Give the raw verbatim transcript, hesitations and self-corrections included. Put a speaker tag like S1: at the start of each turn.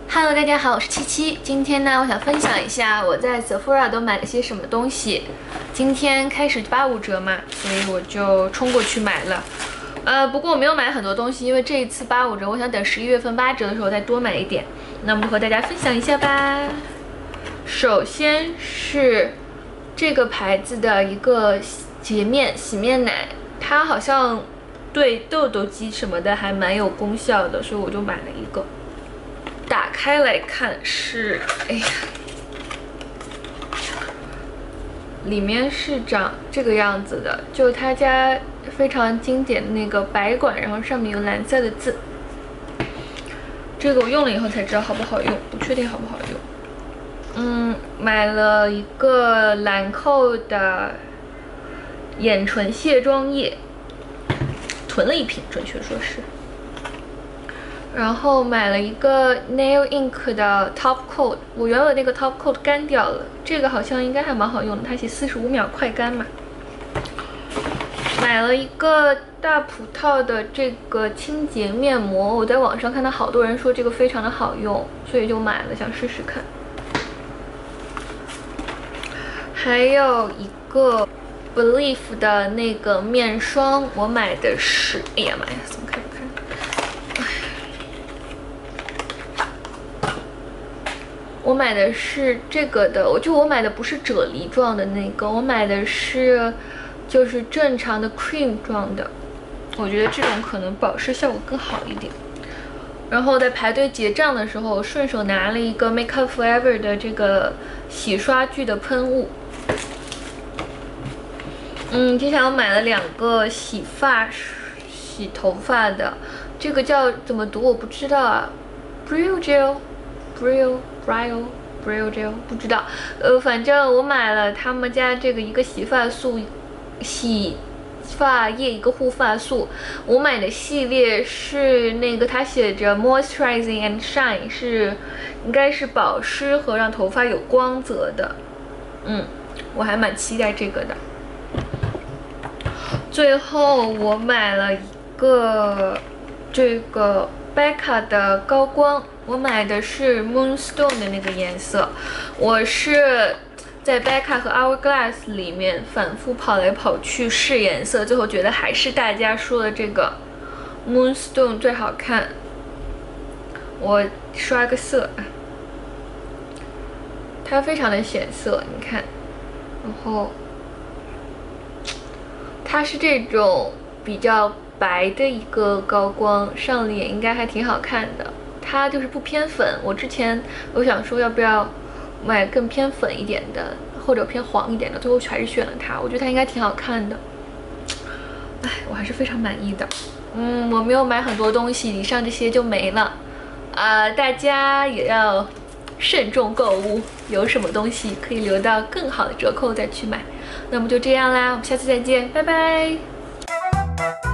S1: Hello， 大家好，我是七七。今天呢，我想分享一下我在 Sephora 都买了些什么东西。今天开始八五折嘛，所以我就冲过去买了。呃，不过我没有买很多东西，因为这一次八五折，我想等十一月份八折的时候再多买一点。那么就和大家分享一下吧。首先是这个牌子的一个洁面洗面奶，它好像对痘痘肌什么的还蛮有功效的，所以我就买了一个。打开来看是，哎呀，里面是长这个样子的，就他家非常经典的那个白管，然后上面有蓝色的字。这个我用了以后才知道好不好用，不确定好不好用。嗯，买了一个兰蔻的眼唇卸妆液，囤了一瓶，准确说是。然后买了一个 Nail Ink 的 Top Coat， 我原本那个 Top Coat 干掉了，这个好像应该还蛮好用的，它写四十五秒快干嘛。买了一个大葡萄的这个清洁面膜，我在网上看到好多人说这个非常的好用，所以就买了，想试试看。还有一个 Belif 的那个面霜，我买的是，哎呀妈呀，怎么开不开？我买的是这个的，我就我买的不是啫喱状的那个，我买的是就是正常的 cream 状的，我觉得这种可能保湿效果更好一点。然后在排队结账的时候，我顺手拿了一个 Make Up Forever 的这个洗刷具的喷雾。嗯，接下来我买了两个洗发洗头发的，这个叫怎么读我不知道啊 ，Brio Gel。Brio Brio Brio Gel 不知道，呃，反正我买了他们家这个一个洗发素、洗发液，一个护发素。我买的系列是那个它写着 Moisturizing and Shine， 是应该是保湿和让头发有光泽的。嗯，我还蛮期待这个的。最后我买了一个这个 Becca 的高光。我买的是 Moonstone 的那个颜色，我是在 Becca 和 Hourglass 里面反复跑来跑去试颜色，最后觉得还是大家说的这个 Moonstone 最好看。我刷个色，它非常的显色，你看，然后它是这种比较白的一个高光，上脸应该还挺好看的。它就是不偏粉，我之前我想说要不要买更偏粉一点的，或者偏黄一点的，最后还是选了它。我觉得它应该挺好看的，哎，我还是非常满意的。嗯，我没有买很多东西，以上这些就没了。啊、呃，大家也要慎重购物，有什么东西可以留到更好的折扣再去买。那么就这样啦，我们下次再见，拜拜。